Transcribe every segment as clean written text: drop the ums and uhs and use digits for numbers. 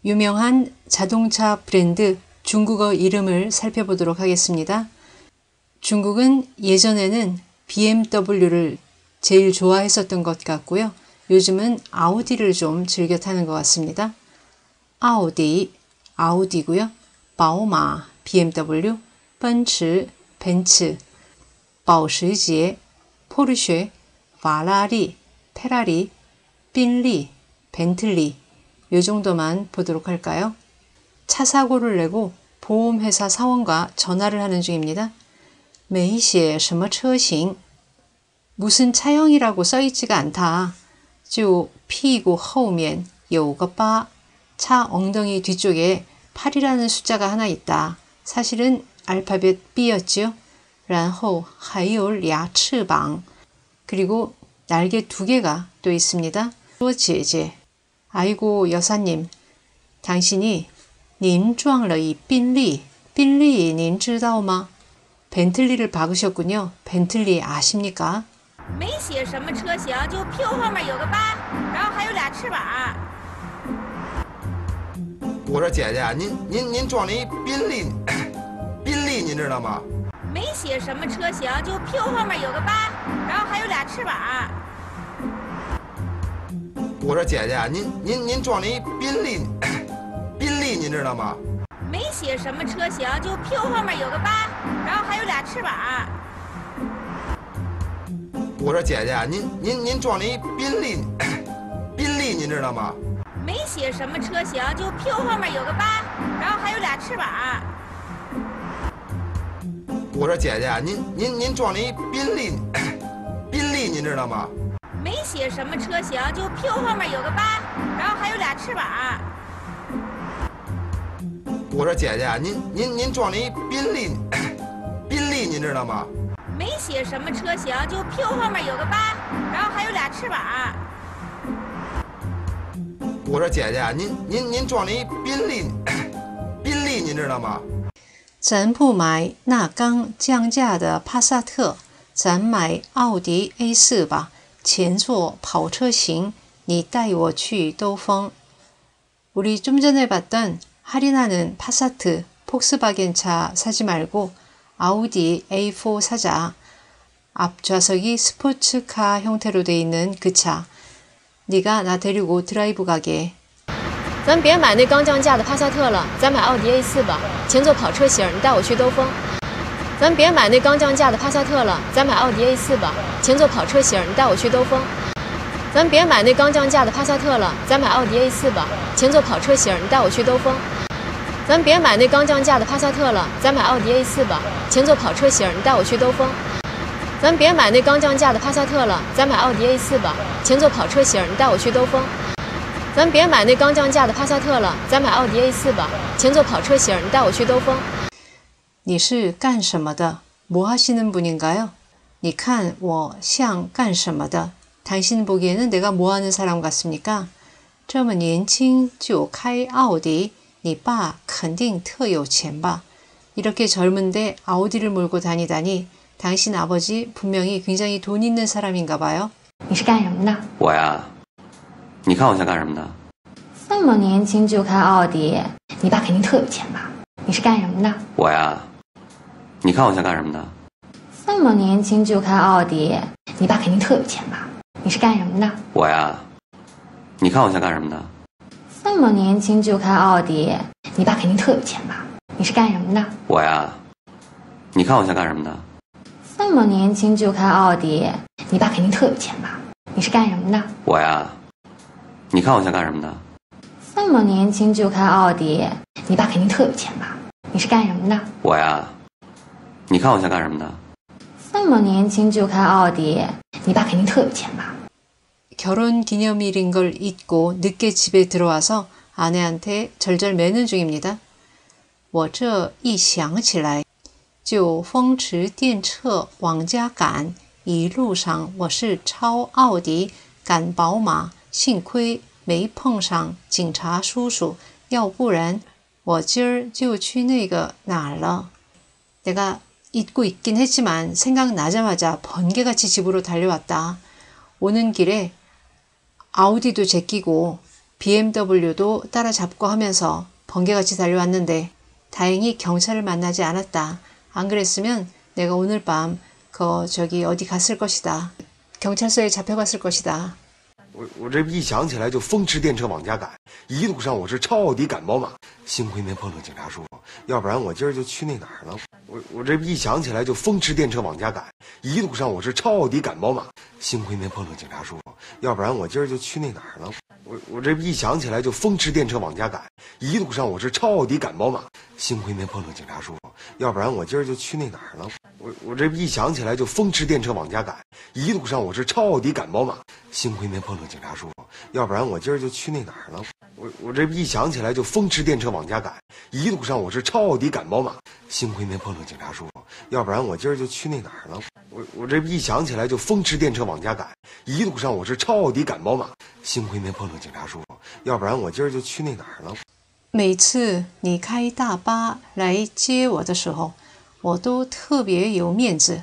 유명한 자동차 브랜드 중국어 이름을 살펴보도록 하겠습니다. 중국은 예전에는 BMW를 제일 좋아했었던 것 같고요. 요즘은 아우디를 좀 즐겨 타는 것 같습니다. 아우디, 아우디고요. 바오마, BMW, 벤츠, 벤츠, 保时捷, 포르쉐, 파라리, 페라리, 빈리, 벤틀리 요 정도만 보도록 할까요? 차 사고를 내고 보험회사 사원과 전화를 하는 중입니다. 没写什么车型 무슨 차형이라고 써있지가 않다. 就屁股后面有个八 차 엉덩이 뒤쪽에 8이라는 숫자가 하나 있다. 사실은 알파벳 B였지요. 然后还有俩翅膀 그리고 날개 2개가 또 있습니다. 说姐姐 아이고 여사님, 당신이 您撞了一宾利, 빈리 您知道吗? 벤틀리를 박으셨군요. 벤틀리 아십니까? 没写什么车型，就屁股后面有个八，然后还有俩翅膀。 我说姐姐，您撞了一宾利，宾利您知道吗？ 没写什么车型，就屁股后面有个八，然后还有俩翅膀。 我说姐姐，您撞了一宾利，宾利您知道吗？ 没写什么车型，就屁股后面有个八，然后还有俩翅膀。 我说姐姐，您撞了一宾利，宾利您知道吗？ 没写什么车型，就屁股后面有个八，然后还有俩翅膀。 我说姐姐，您撞了一宾利，宾利您知道吗？ 没写什么车型，就屁股后面有个八，然后还有俩翅膀。 我说姐姐，您撞了一宾利，宾利您知道吗？ 没写什么车型，就屁股后面有个八，然后还有俩翅膀。 我说姐姐，您撞了一宾利，宾利您知道吗？ 咱不买那刚降价的帕萨特，咱买奥迪 A4 吧。前座跑车型，你带我去兜风。 우리 좀 전에 봤던 할인하는 파사트, 폭스바겐 차 사지 말고 아우디 A4 사자. 앞좌석이 스포츠카 형태로 돼 있는 그 차. 네가 나 데리고 드라이브 가게. 咱别买那刚降价的帕萨特了，咱买奥迪 A4 吧。前座跑车型，你带我去兜风。咱别买那刚降价的帕萨特了，咱买奥迪 A4 吧。前座跑车型，你带我去兜风。咱别买那刚降价的帕萨特了，咱买奥迪 A4 吧。前座跑车型，你带我去兜风。咱别买那刚降价的帕萨特了，咱买奥迪 A4 吧。前座跑车型，你带我去兜风。咱别买那刚降价的帕萨特了，咱买奥迪 A4 吧。前座跑车型，你带我去兜风。咱别买那刚降价的帕萨特了，咱买奥迪 A4 吧。前座跑车型，你带我去兜风。 你是干什么的? 뭐 하시는 분인가요? 你看我像干什么的? 당신 보기에는 내가 뭐 하는 사람 같습니까? 这么年轻就开奥迪, 你爸肯定特有钱吧? 이렇게 젊은데 아우디를 몰고 다니다니 당신 아버지 분명히 굉장히 돈 있는 사람인가 봐요. 你是干什么的？ 我呀，你看我像干什么的？ 这么年轻就开奥迪，你爸肯定特有钱吧？你是干什么的？ 我呀，你看我像干什么的？ 这么年轻就开奥迪，你爸肯定特有钱吧？你是干什么的？ 我呀，你看我像干什么的？ 这么年轻就开奥迪，你爸肯定特有钱吧？你是干什么的？ 我呀，你看我像干什么的？ 这么年轻就开奥迪，你爸肯定特有钱吧？你是干什么的？ 我呀，你看我像干什么的？ 这么年轻就开奥迪，你爸肯定特有钱吧？你是干什么的？ 我呀，你看我像干什么的？ 这么年轻就开奥迪，你爸肯定特有钱吧？ 결혼기념일인 걸 잊고 늦게 집에 들어와서 아내한테 절절 매는 중입니다. 我这一想起来就风驰电掣往家赶，一路上我是超奥迪赶宝马，幸亏没碰上警察叔叔，要不然我今儿就去那个哪儿了。 내가 잊고 있긴 했지만 생각나자마자 번개같이 집으로 달려왔다. 오는 길에 아우디도 제끼고 BMW도 따라잡고 하면서 번개같이 달려왔는데 다행히 경찰을 만나지 않았다. 안 그랬으면 내가 오늘 밤 어디 갔을 것이다. 경찰서에 잡혀갔을 것이다. 我这一想起来就风驰电掣往家赶，一路上我是超奥迪赶宝马，幸亏没碰上警察叔叔，要不然我今儿就去那哪儿了。我这一想起来就风驰电掣往家赶，一路上我是超奥迪赶宝马，幸亏没碰上警察叔叔，要不然我今儿就去那哪儿了。我这一想起来就风驰电掣往家赶，一路上我是超奥迪赶宝马，幸亏没碰上警察叔叔，要不然我今儿就去那哪儿了。我这一想起来就风驰电掣往家赶，一路上我是超奥迪赶宝马，幸亏没碰上警察叔叔，要不然我今儿就去那哪儿了。我这一想起来就风驰电掣往家赶，一路上我是超奥迪赶宝马，幸亏没碰上警察叔叔，要不然我今儿就去那哪儿了。我这一想起来就风驰电掣往家赶，一路上我是超奥迪赶宝马，幸亏没碰上警察叔叔，要不然我今儿就去那哪儿了。 每次你开大巴来接我的时候，我都特别有面子。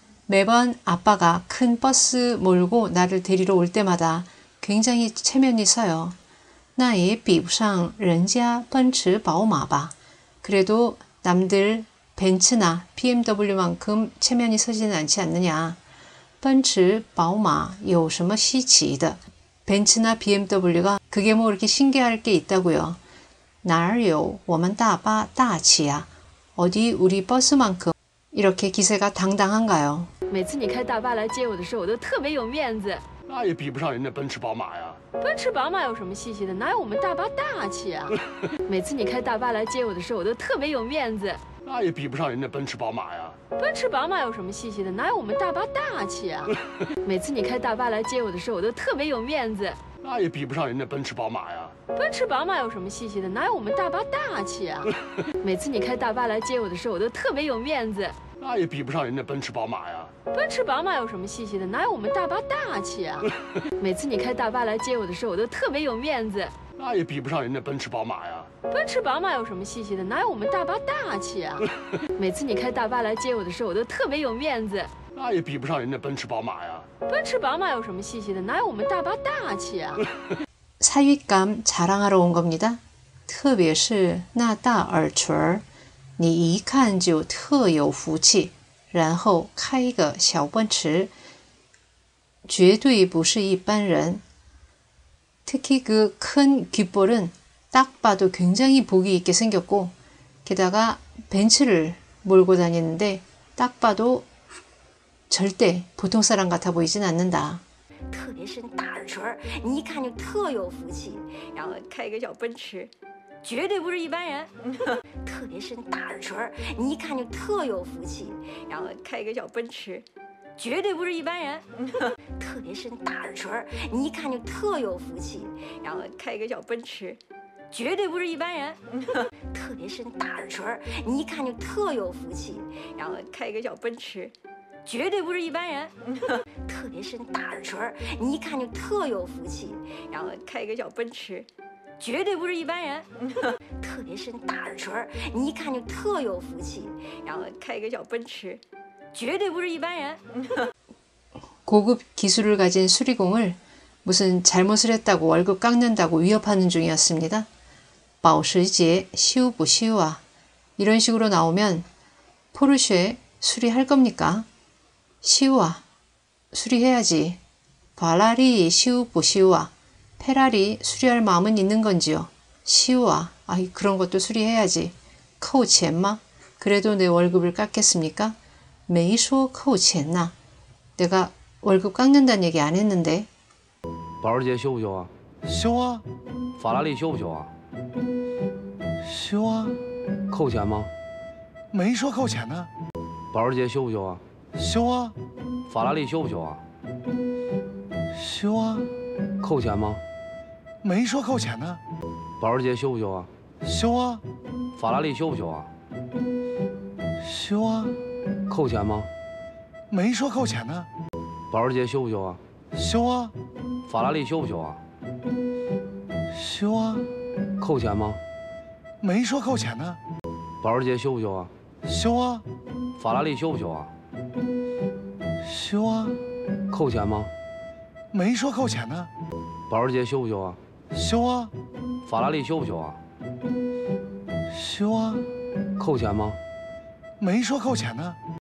매번 아빠가 큰 버스 몰고 나를 데리러 올 때마다 굉장히 체면이 서요. 那也比不上人家奔驰宝马吧. 그래도 남들 벤츠나 BMW만큼 체면이 서지는 않지 않느냐. 奔驰宝马有什么稀奇的? 벤츠나 BMW가 그게 뭐 그렇게 신기할 게 있다고요. 哪儿有我们大巴大气啊? 어디 우리 버스만큼 이렇게 기세가 당당한가요? 每次你开大巴来接我的时候，我都特别有面子。 那也比不上人家奔驰宝马呀。 奔驰宝马有什么稀奇的？哪有我们大巴大气啊？每次你开大巴来接我的时候，我都特别有面子。 那也比不上人家奔驰宝马呀。 奔驰宝马有什么稀奇的？哪有我们大巴大气啊？每次你开大巴来接我的时候，我都特别有面子。 那也比不上人家奔驰宝马呀。 奔驰宝马有什么稀奇的？哪有我们大巴大气啊？每次你开大巴来接我的时候，我都特别有面子。 那也比不上人家奔驰宝马呀。 奔驰宝马有什么稀奇的？哪有我们大巴大气啊？每次你开大巴来接我的时候，我都特别有面子。 那也比不上人家奔驰宝马呀。 奔驰宝马有什么稀奇的？哪有我们大巴大气啊？每次你开大巴来接我的时候，我都特别有面子。 那也比不上人家奔驰宝马呀。 奔驰宝马有什么稀奇的？哪有我们大巴大气啊？ 사윗감 자랑하러 온 겁니다. 特别是那大耳垂儿。 你一看就特有福气，然后开一个小奔驰，绝对不是一般人。 특히 그 큰 귓볼은 딱 봐도 굉장히 복이 있게 생겼고 게다가 벤츠를 몰고 다니는데 딱 봐도 절대 보통 사람 같아 보이진 않는다. 特别是大耳垂，你一看就特有福气，然后开一个小奔驰。 绝对不是一般人，特别是大耳垂，你一看就特有福气，然后开一个小奔驰，绝对不是一般人，特别是大耳垂，你一看就特有福气，然后开一个小奔驰，绝对不是一般人，特别是大耳垂，你一看就特有福气，然后开一个小奔驰，绝对不是一般人，特别是大耳垂，你一看就特有福气，然后开一个小奔驰。 绝对不是一般人，特别是大耳垂，你一看就特有福气，然后开一个小奔驰，绝对不是一般人。 고급 기술을 가진 수리공을 무슨 잘못을 했다고 월급 깎는다고 위협하는 중이었습니다. 保时捷 시우不시우啊 이런 식으로 나오면 포르쉐 수리할 겁니까? 시우啊 수리해야지. 바라리 시우不시우啊 페라리 수리할 마음은 있는 건지요? 시우아, 아이 그런 것도 수리해야지.扣钱吗? 그래도 내 월급을 깎겠습니까? 没说扣钱呐. 내가 월급 깎는다는 얘기 안 했는데. 保时捷修不修啊？ 修啊。 法拉利修不修啊？ 修啊。 扣钱吗？ 没说扣钱呢。 保时捷修不修啊？ 修啊。 法拉利修不修啊？ 修啊。 扣钱吗？ 没说扣钱呢， 保时捷修不修啊？ 修啊。 法拉利修不修啊？ 修啊。 扣钱吗？ 没说扣钱呢， 保时捷修不修啊？ 修啊。 法拉利修不修啊？ 修啊。 扣钱吗？ 没说扣钱呢， 保时捷修不修啊？ 修啊。 法拉利修不修啊？ 修啊。 扣钱吗？ 没说扣钱呢， 保时捷修不修啊？ 修啊， 法拉利修不修啊？ 修啊， 扣钱吗？ 没说扣钱呢。